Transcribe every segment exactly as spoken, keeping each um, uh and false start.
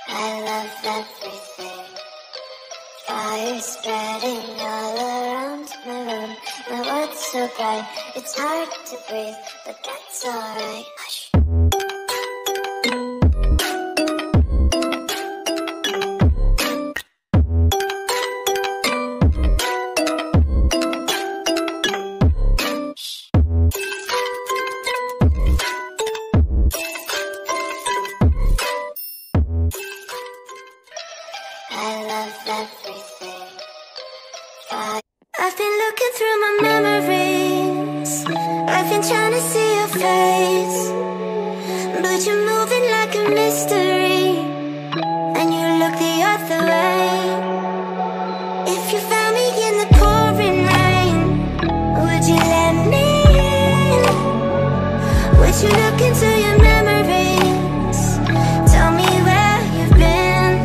I love everything. Fire spreading all around my room. My world's so bright, it's hard to breathe, but that's alright. Hush. I love everything. I I've been looking through my memories. I've been trying to see your face, but you're moving like a mystery, and you look the other way. If you found me in the pouring rain, would you let me in? Would you look into your memories? Tell me where you've been.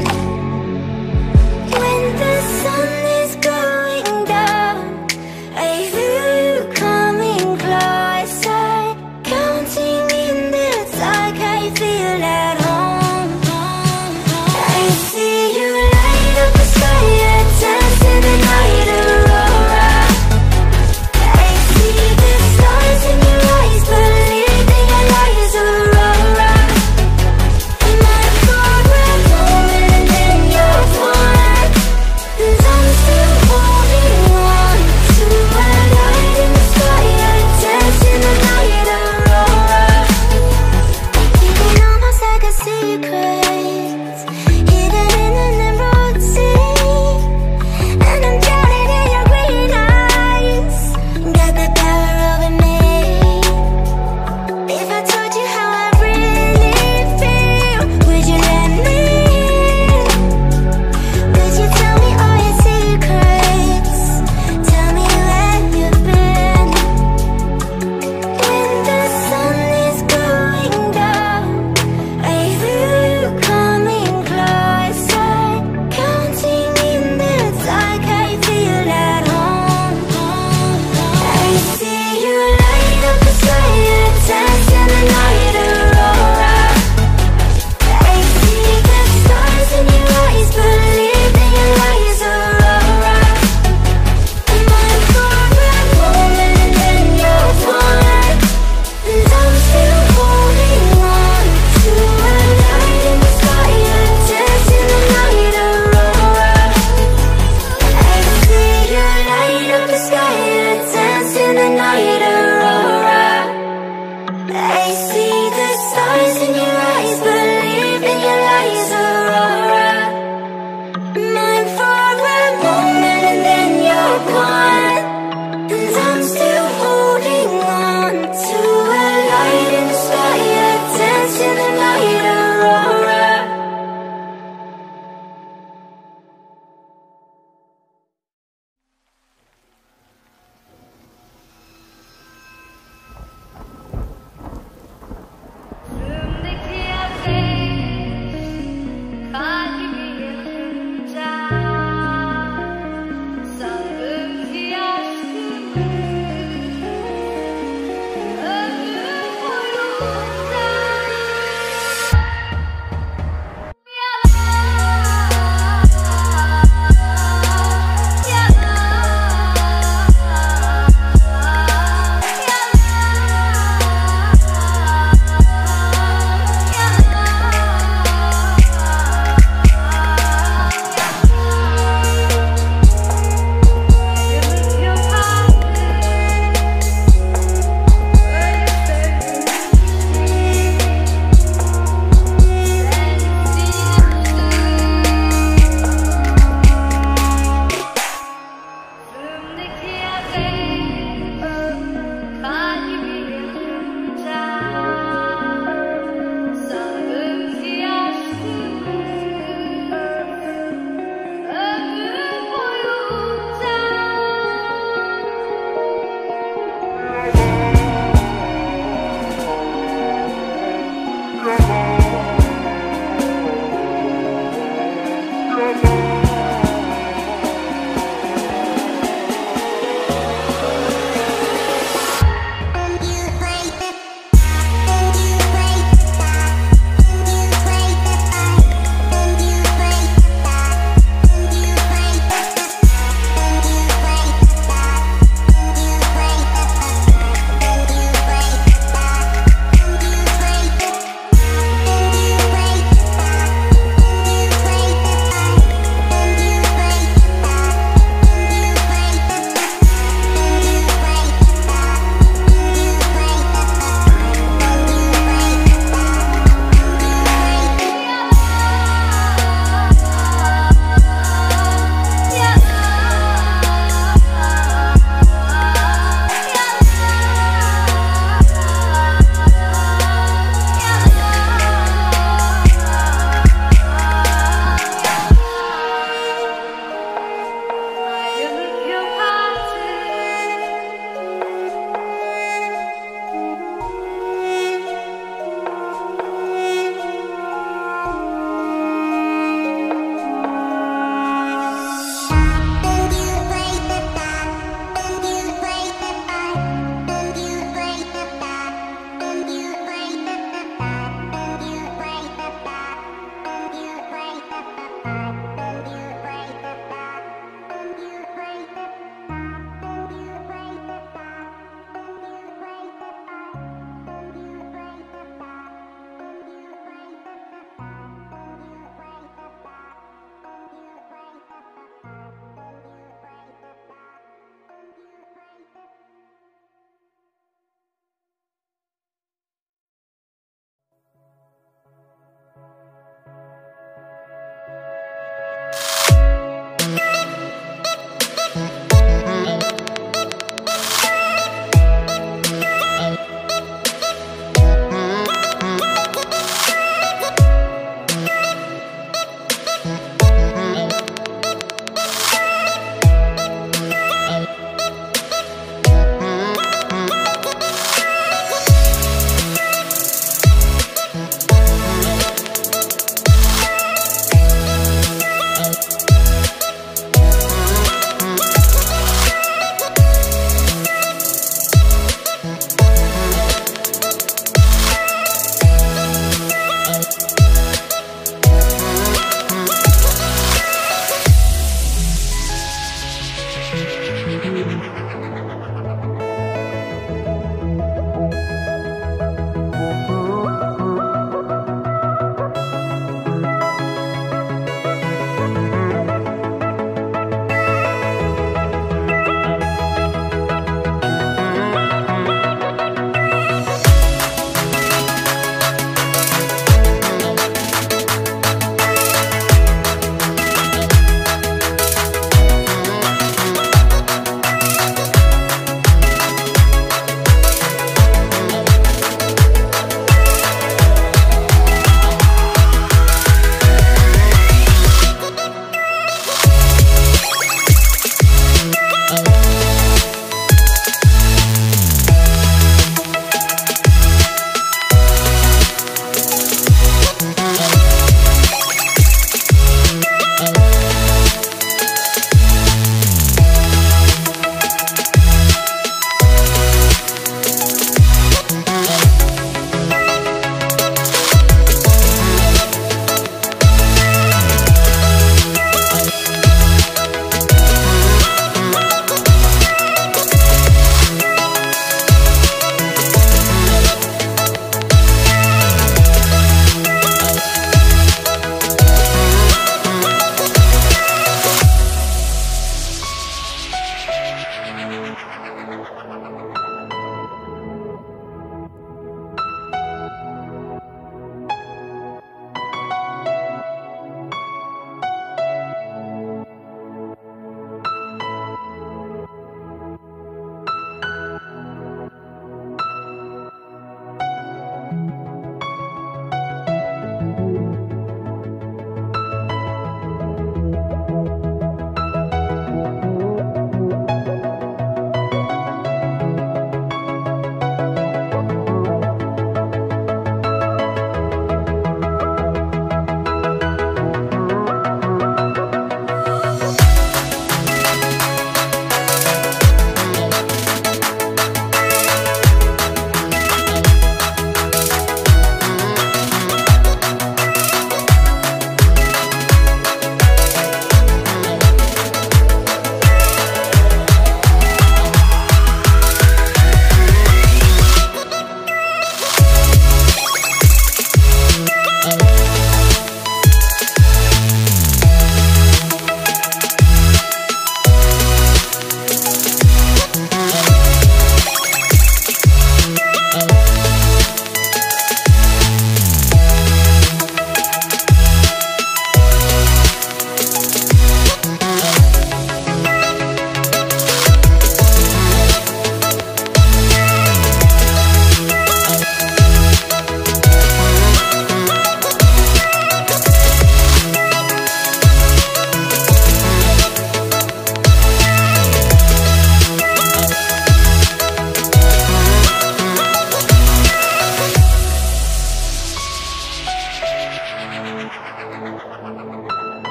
When the sun is going down, I feel you coming closer, counting in the dark. I feel at home. I see you light up the sky and dance in the night aurora. I see the stars in your eyes, believing your lies, aurora. And my heart will moment in your one, 'cause I'm still holding on to a light in the sky and dance in the night aurora. Keeping almost like a secret, hidden in an emerald sea, and I'm drowning in your green eyes. Got the power over me. If I told you how I really feel, would you let me in? Would you tell me all your secrets? Tell me where you've been. When the sun is going down, I feel you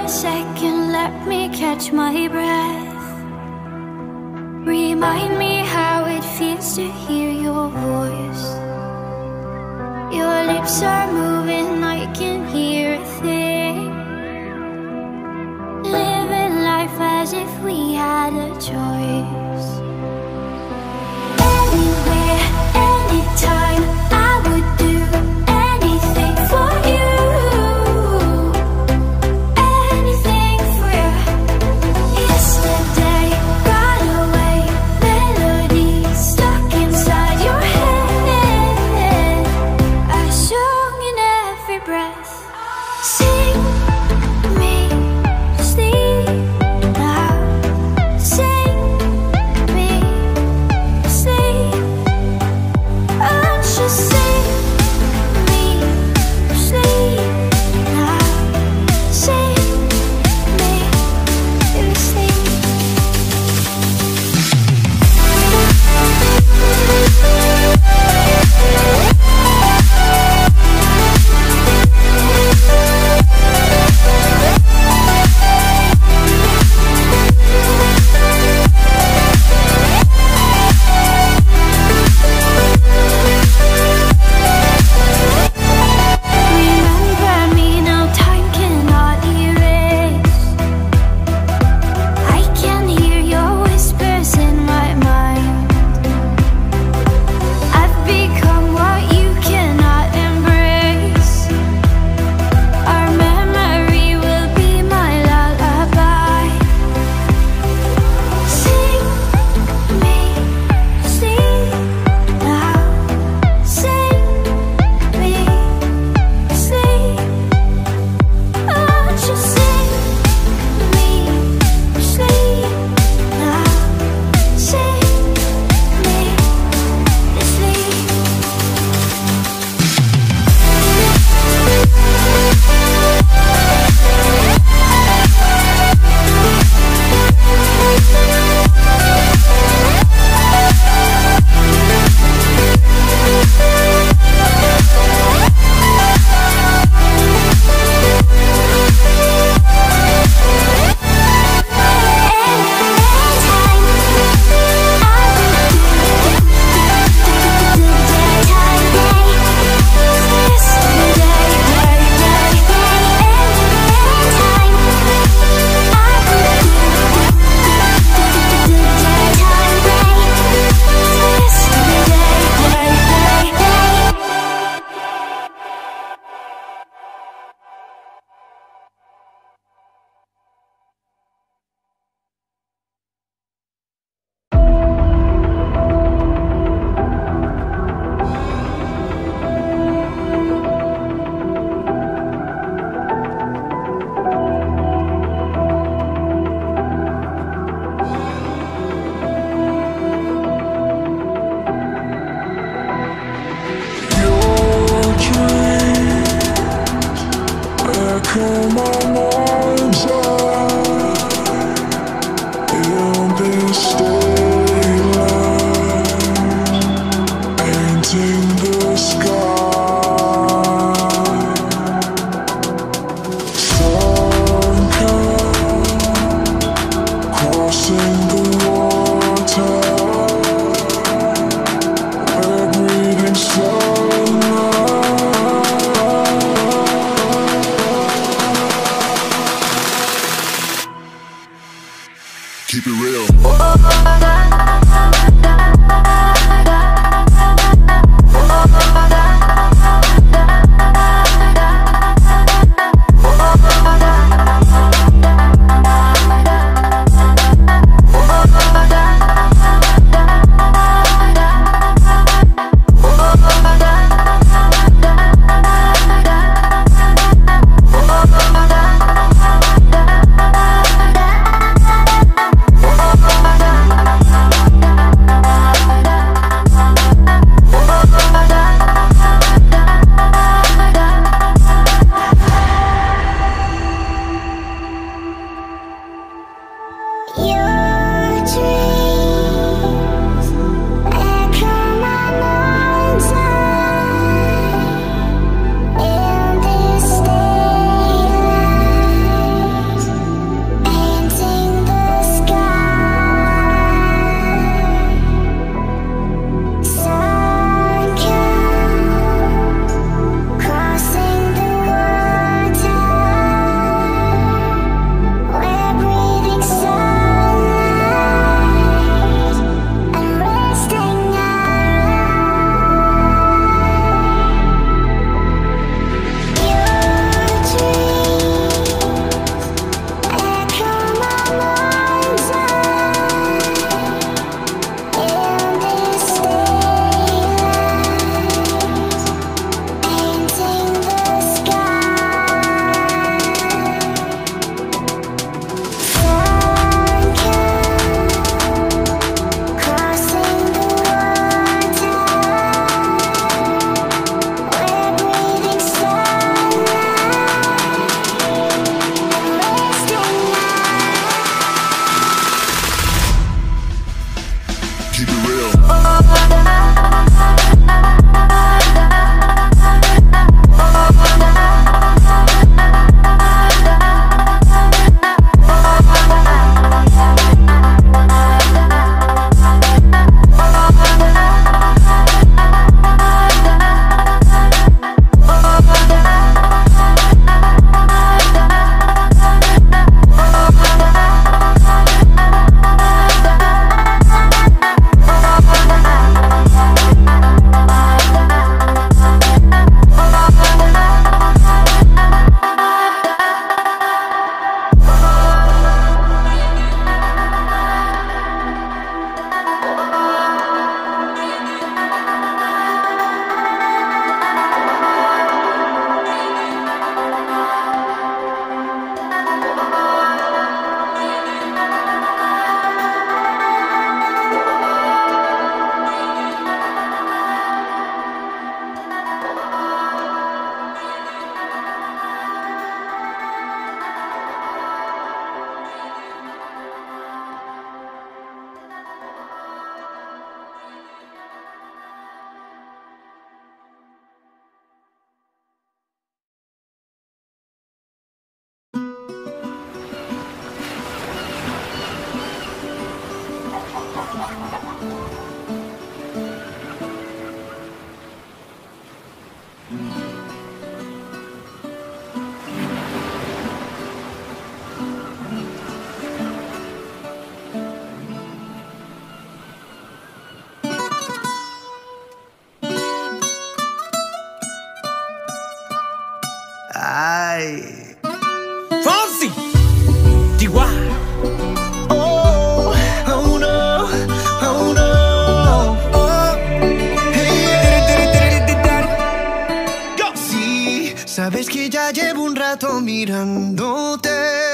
second, let me catch my breath. Remind me how it feels to hear your voice. Your lips are moving, I can hear a thing. Living life as if we had a choice. Anywhere, anytime, I would do anything for you. Anything for you. Yesterday got away, melodies stuck inside your head. I sung in every breath. Sing me to sleep now. Sing me to sleep. Oh, just sing me to sleep now. Sing me to sleep. Remember me now, time cannot erase. I can hear your whispers in my mind. I've become what you cannot embrace. Our memory will be my lullaby. Sing me to sleep now. Sing me to sleep. Oh, just sing me to sleep now. Sing me to sleep. Come on, arms in this daylight, painting the sky. Sun come, crossing the water. We're breathing sunlight. Keep it real. keep it real. Ay. Fonsi. D Y. Oh, oh no, oh no. Oh. Hey. Go. Sí, sabes que ya llevo un rato mirándote.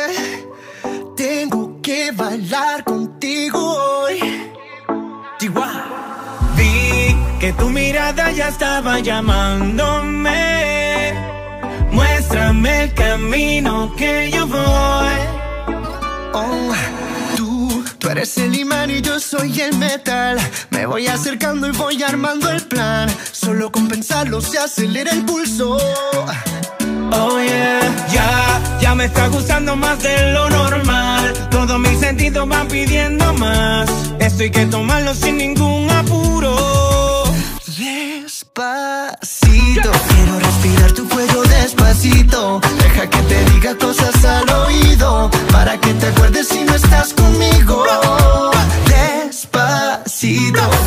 Tengo que bailar contigo hoy. D Y. Vi que tu mirada ya estaba llamándome. Muéstrame el camino que yo voy. Oh, tú, tú eres el imán y yo soy el metal. Me voy acercando y voy armando el plan. Solo con pensarlo se acelera el pulso. Oh yeah, ya, ya me está gustando más de lo normal. Todos mis sentidos van pidiendo más. Esto hay que tomarlo sin ningún apuro. Despacito, quiero respirar tu cuello despacito. Deja que te diga cosas al oído, para que te acuerdes si no estás conmigo. Despacito,